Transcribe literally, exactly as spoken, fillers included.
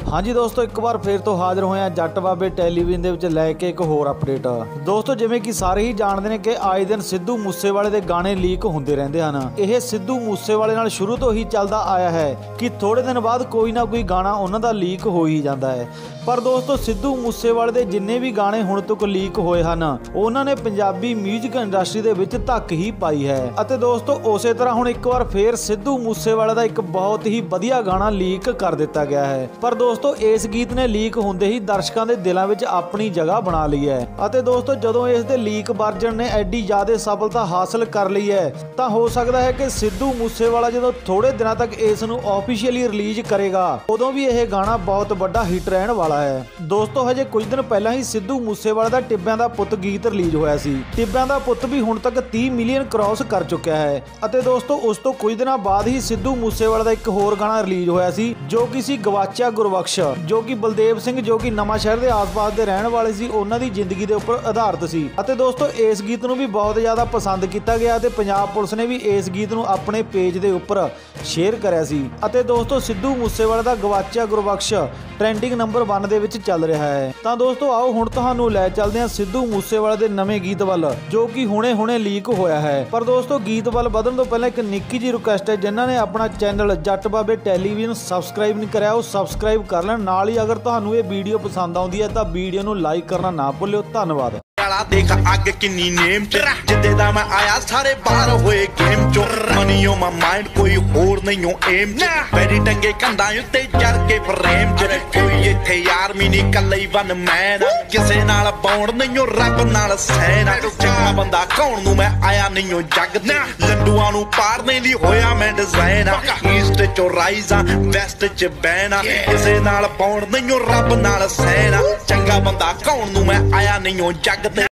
हाँ जी दोस्तों, एक बार फिर तो हाजिर होए हैं जट बाबे टैलीविजन ਦੇ ਵਿੱਚ ਲੈ ਕੇ ਇੱਕ ਹੋਰ ਅਪਡੇਟ। ਦੋਸਤੋ ਜਿਵੇਂ ਕਿ ਸਾਰੇ ਹੀ ਜਾਣਦੇ ਨੇ ਕਿ ਆਏ ਦਿਨ ਸਿੱਧੂ ਮੂਸੇਵਾਲੇ ਦੇ ਗਾਣੇ ਲੀਕ ਹੁੰਦੇ ਰਹਿੰਦੇ ਹਨ। ਇਹ ਸਿੱਧੂ ਮੂਸੇਵਾਲੇ ਨਾਲ ਸ਼ੁਰੂ ਤੋਂ ਹੀ ਚੱਲਦਾ ਆਇਆ ਹੈ ਕਿ ਥੋੜੇ ਦਿਨ ਬਾਅਦ ਕੋਈ ਨਾ ਕੋਈ ਗਾਣਾ ਉਹਨਾਂ ਦਾ ਲੀਕ ਹੋ ਹੀ ਜਾਂਦਾ ਹੈ। ਪਰ ਦੋਸਤੋ ਸਿੱਧੂ ਮੂਸੇਵਾਲੇ ਦੇ ਜਿੰਨੇ ਵੀ ਗਾਣੇ ਹੁਣ ਤੱਕ ਲੀਕ ਹੋਏ ਹਨ ਉਹਨਾਂ ਨੇ ਪੰਜਾਬੀ ਮਿਊਜ਼ਿਕ ਇੰਡਸਟਰੀ ਦੇ ਵਿੱਚ ਧੱਕ ਹੀ ਪਾਈ ਹੈ। ਅਤੇ ਦੋਸਤੋ ਉਸੇ ਤਰ੍ਹਾਂ ਹੁਣ ਇੱਕ ਵਾਰ ਫੇਰ ਸਿੱਧੂ ਮੂਸੇਵਾਲੇ ਦਾ ਇੱਕ ਬਹੁਤ ਹੀ ਵਧੀਆ ਗਾਣਾ ਲੀਕ ਕਰ ਦਿੱਤਾ ਗਿਆ ਹੈ। ਪਰ ਦੋਸਤੋ ਇਸ ਗੀਤ ਨੇ ਲੀਕ ਹੁੰਦੇ ਹੀ ਦਰਸ਼ਕਾਂ ਦੇ ਦਿਲਾਂ ਵਿੱਚ ਆਪਣੀ ਜਗ੍ਹਾ ਬਣਾ ਲਈ ਹੈ। ਅਤੇ ਦੋਸਤੋ ਜਦੋਂ ਇਸ ਦੇ ਲੀਕ ਵਰਜਨ ਨੇ ਐਡੀ ਜ਼ਿਆਦਾ ਸਫਲਤਾ ਹਾਸਲ ਕਰ ਲਈ ਹੈ ਤਾਂ ਹੋ ਸਕਦਾ ਹੈ ਕਿ ਸਿੱਧੂ ਮੂਸੇਵਾਲਾ ਜਦੋਂ ਥੋੜੇ ਦਿਨਾਂ ਤੱਕ ਇਸ ਨੂੰ ਆਫੀਸ਼ੀਅਲੀ ਰਿਲੀਜ਼ ਕਰੇਗਾ ਉਦੋਂ ਵੀ ਇਹ ਗਾਣਾ ਬਹੁਤ ਵੱਡਾ ਹਿੱਟ ਰਹਿਣ ਵਾਲਾ ਹੈ। ਦੋਸਤੋ ਹਜੇ ਕੁਝ ਦਿਨ ਪਹਿਲਾਂ ਹੀ ਸਿੱਧੂ ਮੂਸੇਵਾਲੇ ਦਾ ਟਿੱਬਿਆਂ ਦਾ ਪੁੱਤ ਗੀਤ ਰਿਲੀਜ਼ ਹੋਇਆ ਸੀ। ਟਿੱਬਿਆਂ ਦਾ ਪੁੱਤ ਵੀ ਹੁਣ ਤੱਕ ਤੀਹ ਮਿਲੀਅਨ ਕ੍ਰਾਸ ਕਰ ਚੁੱਕਿਆ ਹੈ। ਅਤੇ ਦੋਸਤੋ ਉਸ ਤੋਂ ਕੁਝ ਦਿਨਾਂ ਬਾਅਦ ਹੀ ਸਿੱਧੂ ਮੂਸੇਵਾਲੇ ਦਾ ਇੱਕ ਹੋਰ ਗਾਣਾ ਰਿਲੀਜ਼ ਹੋਇਆ ਸੀ ਜੋ ਕਿ ਸੀ ਗਵਾਚਿਆ ਗੁਰਬਖਸ਼, ਜੋ ਕਿ ਬਲਦੇਵ ਸਿੰਘ ਜੋ ਕਿ ਨਵਾਂ ਸ਼ਹਿਰ ਦੇ ਆਸ-ਪਾਸ ਦੇ ਰਹਿਣ ਵਾਲੇ ਸੀ ਉਹਨਾਂ ਦੀ ਜ਼ਿੰਦਗੀ ਦੇ ਉੱਪਰ ਆਧਾਰਿਤ ਸੀ। ਅਤੇ ਦੋਸਤੋ ਇਸ ਗੀਤ ਨੂੰ ਵੀ ਬਹੁਤ ਜ਼ਿਆਦਾ ਪਸੰਦ ਕੀਤਾ ਗਿਆ ਤੇ ਪੰਜਾਬ ਪੁਲਿਸ ਨੇ ਵੀ ਇਸ ਗੀਤ ਨੂੰ ਆਪਣੇ ਪੇਜ ਦੇ ਉੱਪਰ ਸ਼ੇਅਰ ਕਰਿਆ ਸੀ। ਅਤੇ ਦੋਸਤੋ ਸਿੱਧੂ ਮੂਸੇਵਾਲੇ ਦਾ ਗਵਾਚਿਆ ਗੁਰਬਖਸ਼ ਟ੍ਰੈਂਡਿੰਗ ਨੰਬਰ ਇੱਕ ਦੇ ਵਿੱਚ ਚੱਲ ਰਿਹਾ ਹੈ। ਤਾਂ ਦੋਸਤੋ ਆਓ ਹੁਣ ਤੁਹਾਨੂੰ ਲੈ ਚੱਲਦੇ ਹਾਂ ਸਿੱਧੂ ਮੂਸੇਵਾਲੇ ਦੇ ਨਵੇਂ ਗੀਤ ਵੱਲ ਜੋ ਕਿ ਹੁਣੇ-ਹੁਣੇ ਲੀਕ ਹੋਇਆ ਹੈ। ਪਰ ਦੋਸਤੋ ਗੀਤ ਵੱਲ ਵਧਣ ਤੋਂ ਪਹਿਲਾਂ ਇੱਕ ਨਿੱਕੀ ਜਿਹੀ ਰਿਕੁਐਸਟ ਹੈ, ਜਿਨ੍ਹਾਂ ਨੇ ਆਪਣਾ ਚੈਨਲ ਜੱਟ ਬਾਬੇ ਟੈਲੀਵਿਜ਼ਨ ਸਬਸਕ੍ਰਾਈਬ ਨਹੀਂ ਕਰਿਆ ਉਹ ਸਬਸਕ੍ਰਾਈਬ ਕਰ ਲੈਣ। ਨਾਲ ਹੀ ਅਗਰ ਤੁਹਾਨੂੰ ਇਹ ਵੀਡੀਓ ਪਸੰਦ ਆਉਂਦੀ ਹੈ ਤਾਂ ਵੀਡੀਓ ਨੂੰ ਲਾਈਕ ਕਰਨਾ ਨਾ ਭੁੱਲਿਓ। ਧੰਨਵਾਦ। देख अग किन्नी नेम च जिदे दा मैं आया सारे बाहर होए गेम चो मनी ऑन माय माइंड कोई होर नहीं हो एम च मेरी टंगे कंधा उत्ते जर के फ्रेम च कोई इत्थे यार मी नहीं कल्ले वन मैन किसे नाल बौण नहीं हो रब नाल सैन चंगा बंदा कौन नू मैं आया नहीं हो जग ते लड्डूआं नू पारने ली होया मैं डिजाइन ईस्ट चो राइजा वेस्ट च बैना किसे नाल बौण नहीं हो रब नाल सैन चंगा बंदा कौन नू मैं आया नहीं हो जग ते